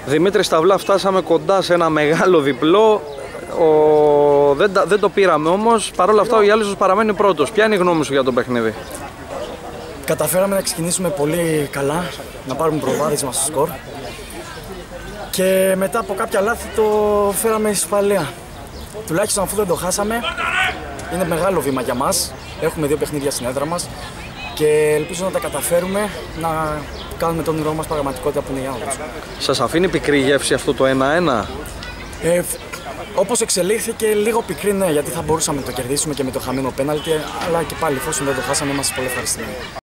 Δημήτρη Σταυλά, φτάσαμε κοντά σε ένα μεγάλο διπλό. Δεν το πήραμε όμως. Παρ' όλα αυτά ο Γιάλισσος παραμένει πρώτος. Ποια είναι η γνώμη σου για το παιχνίδι? Καταφέραμε να ξεκινήσουμε πολύ καλά, να πάρουμε προβάδισμα στο σκορ και μετά από κάποια λάθη το φέραμε ισοπαλία. Τουλάχιστον αφού δεν το χάσαμε, είναι μεγάλο βήμα για μας. Έχουμε 2 παιχνίδια στην έδρα μας και ελπίζω να τα καταφέρουμε να κάνουμε το όνειρό μας πραγματικότητα που είναι η Άνοδος. Σας αφήνει πικρή γεύση αυτό το 1-1? Όπως εξελίχθηκε, λίγο πικρή, ναι, γιατί θα μπορούσαμε να το κερδίσουμε και με το χαμένο πέναλτι, αλλά και πάλι εφόσον δεν το χάσαμε είμαστε πολύ ευχαριστημένοι.